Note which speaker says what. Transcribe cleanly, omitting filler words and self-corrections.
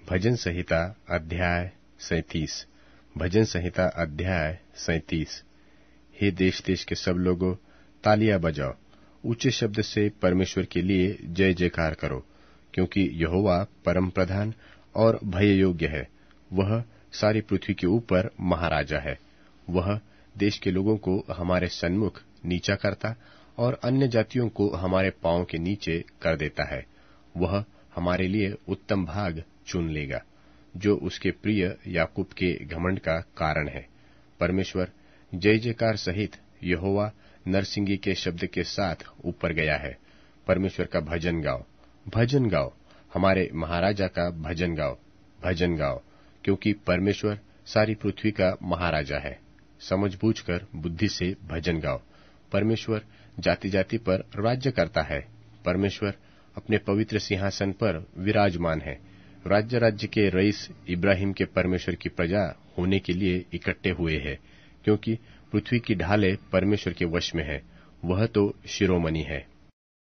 Speaker 1: भजन संहिता अध्याय 37। भजन संहिता अध्याय 37। हे देश देश के सब लोगों, तालियां बजाओ, ऊंचे शब्द से परमेश्वर के लिए जय जयकार करो, क्योंकि यहोवा परम प्रधान और भय योग्य है। वह सारी पृथ्वी के ऊपर महाराजा है। वह देश के लोगों को हमारे सन्मुख नीचा करता और अन्य जातियों को हमारे पांव के नीचे कर देता है। वह हमारे लिए उत्तम भाग चुन लेगा, जो उसके प्रिय याकूब के घमंड का कारण है। परमेश्वर जय जयकार सहित यहोवा नरसिंगी के शब्द के साथ ऊपर गया है। परमेश्वर का भजन गाओ, भजन गाओ, हमारे महाराजा का भजन गाओ, भजन गाओ, क्योंकि परमेश्वर सारी पृथ्वी का महाराजा है। समझ बूझकर बुद्धि से भजन गाओ। परमेश्वर जाति जाति पर राज्य करता है। परमेश्वर अपने पवित्र सिंहासन पर विराजमान है। राज्य राज्य के रईस इब्राहिम के परमेश्वर की प्रजा होने के लिए इकट्ठे हुए हैं, क्योंकि पृथ्वी की ढालें परमेश्वर के वश में है। वह तो शिरोमणि है।